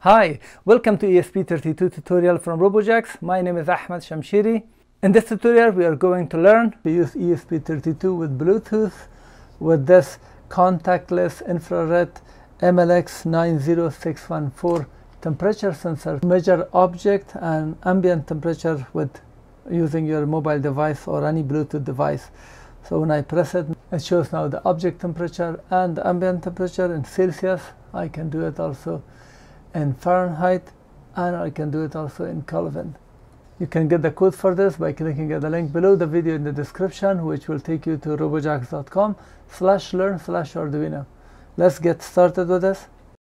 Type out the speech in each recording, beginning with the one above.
Hi, welcome to ESP32 tutorial from Robojax. My name is Ahmad Shamshiri. In this tutorial we are going to learn to use ESP32 with Bluetooth with this contactless infrared MLX90614 temperature sensor. Measure object and ambient temperature with using your mobile device or any Bluetooth device. So when I press it, it shows now the object temperature and the ambient temperature in Celsius. I can do it also in Fahrenheit, and I can do it also in Kelvin. You can get the code for this by clicking at the link below the video in the description, which will take you to robojax.com/learn/Arduino. Let's get started with this.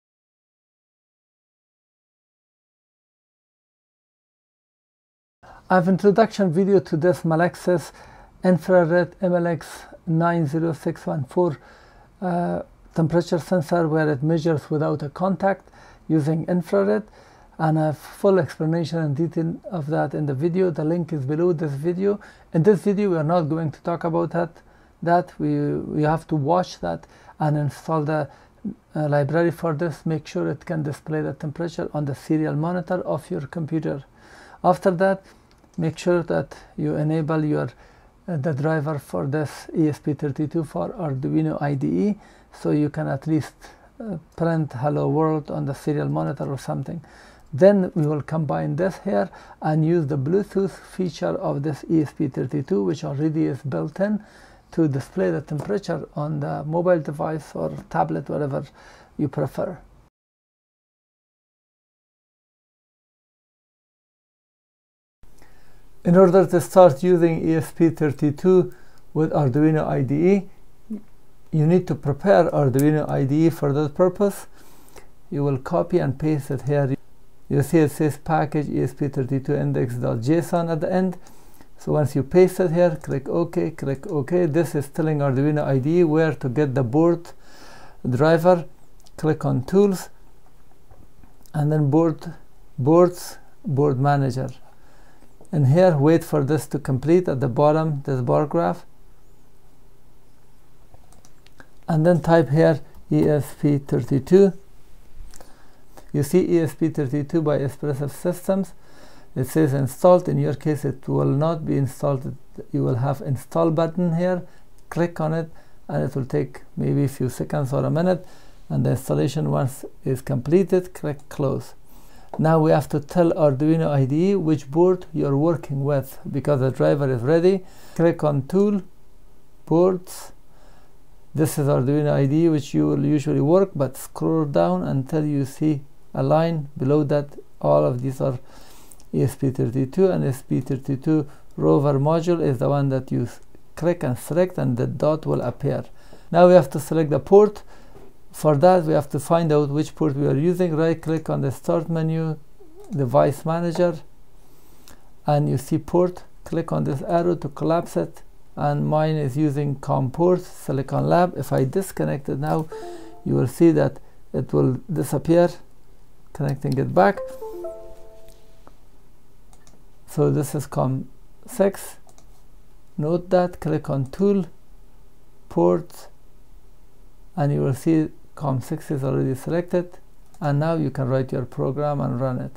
I have an introduction video to this MLX's infrared MLX90614 temperature sensor, where it measures without a contact using infrared, and I have full explanation and detail of that in the video. The link is below this video. In this video we are not going to talk about that. We have to watch that and install the library for this. Make sure it can display the temperature on the serial monitor of your computer. After that, make sure that you enable your the driver for this ESP32 for Arduino IDE, so you can at least print hello world on the serial monitor or something. Then we will combine this here and use the Bluetooth feature of this ESP32, which already is built in, to display the temperature on the mobile device or tablet, whatever you prefer. In order to start using ESP32 with Arduino IDE, you need to prepare Arduino IDE. For that purpose, you will copy and paste it here. You see it says package ESP32 index.json at the end. So once you paste it here, click OK, click OK. This is telling Arduino IDE where to get the board driver. Click on Tools, and then Board Manager. And here, wait for this to complete at the bottom, this bar graph. And then type here ESP32. You see ESP32 by Expressive Systems. It says installed. In your case, it will not be installed. You will have install button here. Click on it, and it will take maybe a few seconds or a minute. And the installation, once is completed, click close. Now we have to tell Arduino IDE which board you're working with, because the driver is ready. Click on Tool, Boards. This is Arduino IDE which you will usually work, but scroll down until you see a line below that. All of these are ESP32, and ESP32 rover module is the one that you click and select, and the dot will appear. Now we have to select the port. For that, we have to find out which port we are using. Right click on the Start menu, Device Manager, and you see port. Click on this arrow to collapse it, and mine is using COM port, Silicon Lab. If I disconnect it now, you will see that it will disappear. Connecting it back. So this is COM6. Note that. Click on Tool, Port, and you will see COM6 is already selected, and now you can write your program and run it.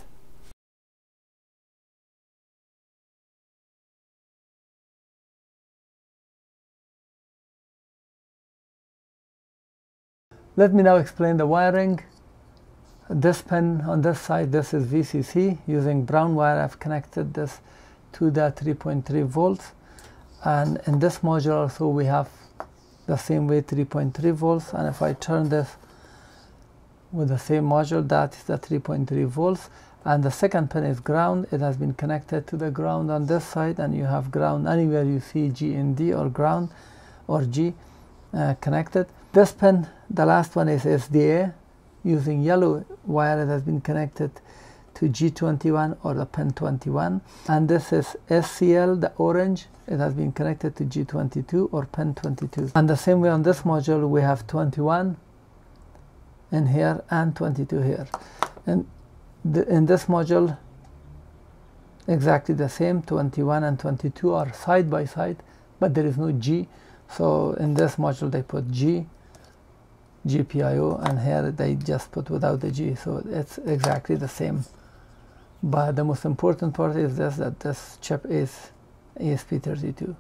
Let me now explain the wiring. This pin on this side, this is VCC. Using brown wire, I've connected this to the 3.3 volts, and in this module also we have the same way 3.3 volts, and if I turn this with the same module, that is the 3.3 volts, and the second pin is ground. It has been connected to the ground on this side, and you have ground anywhere you see G and D or ground or G connected. This pin, the last one, is SDA. Using yellow wire, it has been connected to G21 or the pin 21, and this is SCL, the orange. It has been connected to G22 or pin 22. And the same way on this module, we have 21 in here and 22 here. And in this module, exactly the same. 21 and 22 are side by side, but there is no G. So in this module, they put G GPIO, and here they just put without the G, so it's exactly the same. But the most important part is this, that this chip is ESP32.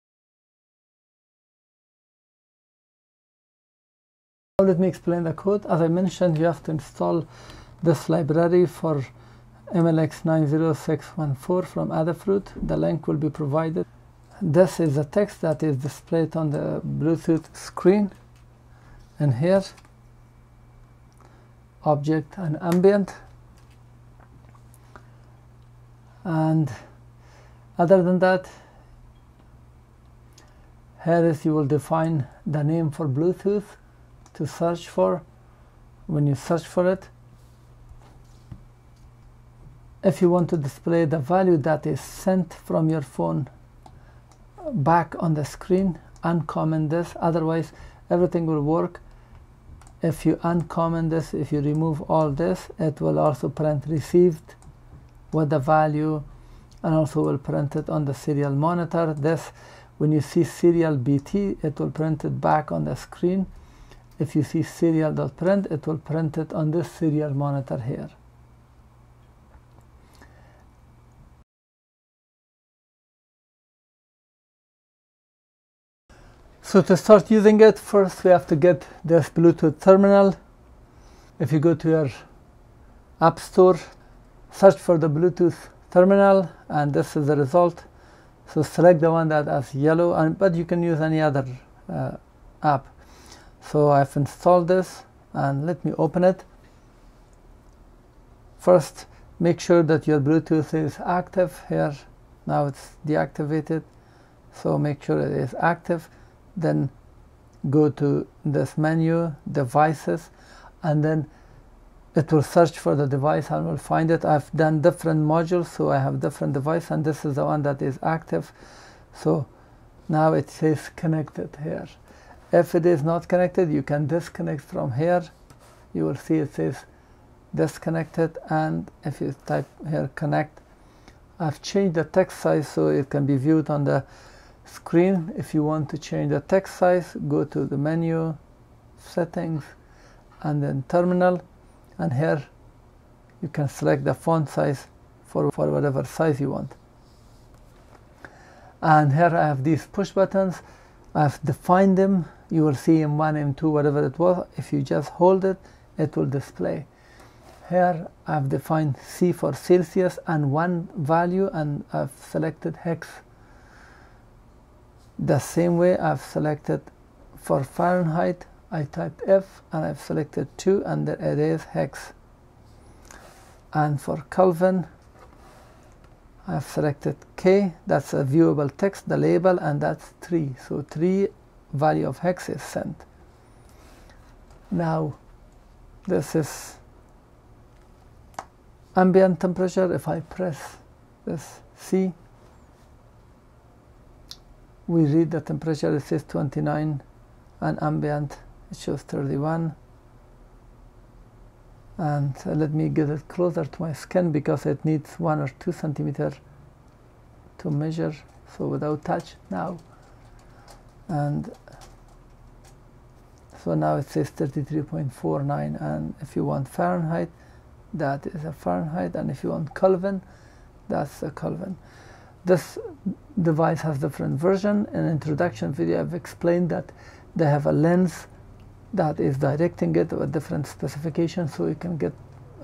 Now let me explain the code. As I mentioned, you have to install this library for MLX90614 from Adafruit. The link will be provided. This is the text that is displayed on the Bluetooth screen, and here object and ambient. And other than that, here is you will define the name for Bluetooth to search for. When you search for it, if you want to display the value that is sent from your phone back on the screen, uncomment this, otherwise everything will work. If you uncomment this, if you remove all this, it will also print received with the value, and also will print it on the serial monitor. This, when you see serial BT, it will print it back on the screen. If you see serial.print, it will print it on this serial monitor here. So to start using it, first we have to get this Bluetooth terminal. If you go to your App Store, search for the Bluetooth terminal, and this is the result. So select the one that has yellow, but you can use any other app. So I've installed this, and let me open it. First, make sure that your Bluetooth is active here. Now it's deactivated, so make sure it is active. Then go to this menu, devices, and then it will search for the device and will find it. I've done different modules, so I have different device, and this is the one that is active. So now it says connected here. If it is not connected, you can disconnect from here. You will see it says disconnected, and if you type here connect, I've changed the text size so it can be viewed on the screen. If you want to change the text size, go to the menu, settings, and then terminal, and here you can select the font size for whatever size you want. And here I have these push buttons. I've defined them. You will see M1, M2, whatever it was. If you just hold it, it will display. Here I've defined C for Celsius and one value, and I've selected hex. The same way I've selected for Fahrenheit, I typed F and I've selected 2, and there it is hex. And for Kelvin, I've selected K, that's a viewable text, the label, and that's 3. So 3 value of hex is sent. Now this is ambient temperature. If I press this C, we read the temperature, it says 29, and ambient it shows 31. And let me get it closer to my skin because it needs 1 or 2 centimeters to measure, so without touch now. And so now it says 33.49, and if you want Fahrenheit, that is a Fahrenheit, and if you want Kelvin, that's a Kelvin. This device has different version. In introduction video, I've explained that they have a lens that is directing it with different specifications, so you can get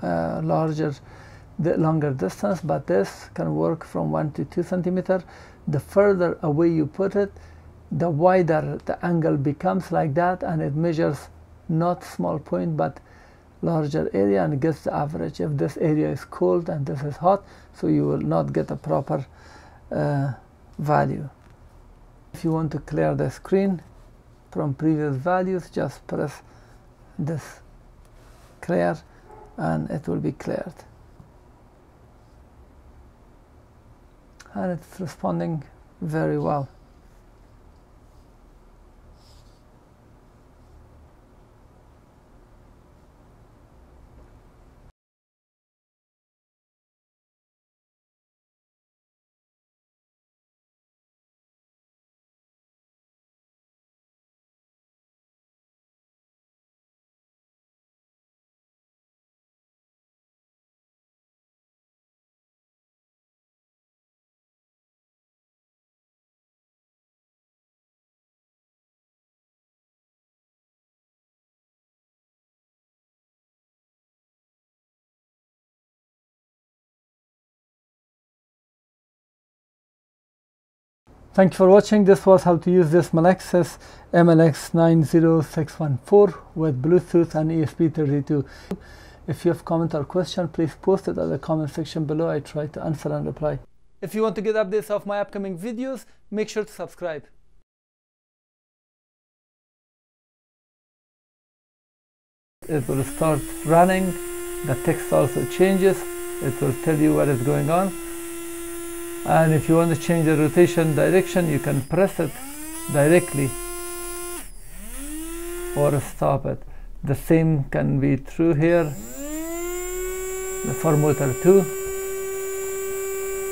longer distance, but this can work from 1 to 2 centimeters. The further away you put it, the wider the angle becomes like that, and it measures not small point but larger area and gets the average. If this area is cold and this is hot, so you will not get a proper value. If you want to clear the screen from previous values, just press this clear and it will be cleared. And it's responding very well. Thank you for watching. This was how to use this Melexis MLX90614 with Bluetooth and ESP32. If you have comment or question, please post it at the comment section below. I try to answer and reply. If you want to get updates of my upcoming videos, make sure to subscribe. It will start running. The text also changes. It will tell you what is going on. And if you want to change the rotation direction, you can press it directly or stop it. The same can be true here for motor 2.